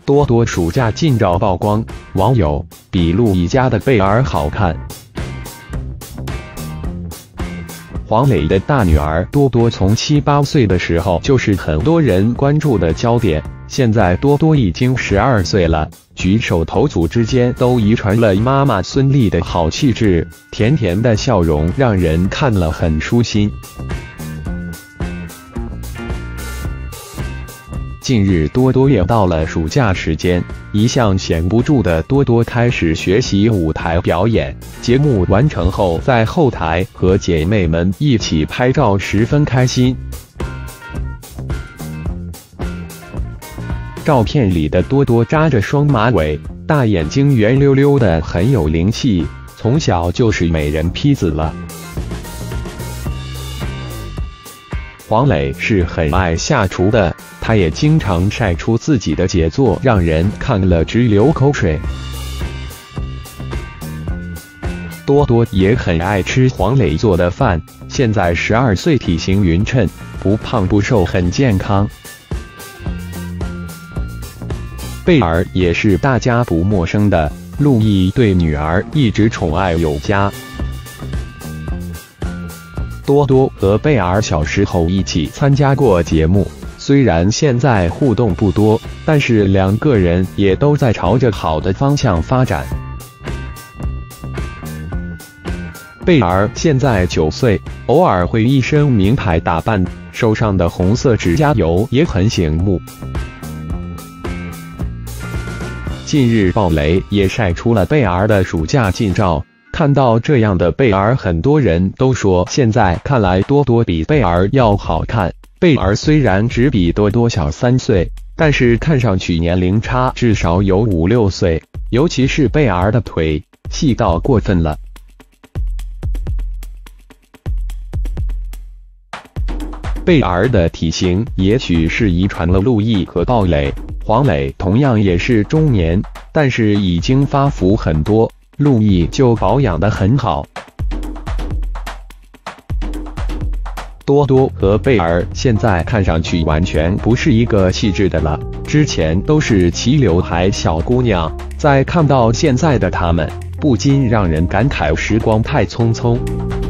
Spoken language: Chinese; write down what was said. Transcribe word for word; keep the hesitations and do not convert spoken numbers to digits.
多多暑假近照曝光，网友比陆毅家的贝儿好看。黄磊的大女儿多多从七八岁的时候就是很多人关注的焦点，现在多多已经十二岁了，举手投足之间都遗传了妈妈孙俪的好气质，甜甜的笑容让人看了很舒心。近日多多也到了暑假时间，一向闲不住的多多开始学习舞台表演。节目完成后，在后台和姐妹们一起拍照，十分开心。照片里的多多扎着双马尾，大眼睛圆溜溜的，很有灵气，从小就是美人坯子了。黄磊是很爱下厨的，他也经常晒出自己的杰作，让人看了直流口水。多多也很爱吃黄磊做的饭，现在十二岁，体型匀称，不胖不瘦，很健康。贝儿也是大家不陌生的，陆毅对女儿一直宠爱有加。多多和贝儿小时候一起参加过节目，虽然现在互动不多，但是两个人也都在朝着好的方向发展。贝儿现在九岁，偶尔会一身名牌打扮，手上的红色指甲油也很醒目。近日鲍雷也晒出了贝儿的暑假近照，看到这样的贝儿，很多人都说现在看来多多比贝儿要好看。贝儿虽然只比多多小三岁，但是看上去年龄差至少有五六岁，尤其是贝儿的腿细到过分了。贝儿的体型也许是遗传了陆毅和鲍磊，黄磊同样也是中年，但是已经发福很多，陆毅就保养得很好。多多和贝儿现在看上去完全不是一个气质的了，之前都是齐刘海小姑娘，再看到现在的她们，不禁让人感慨时光太匆匆。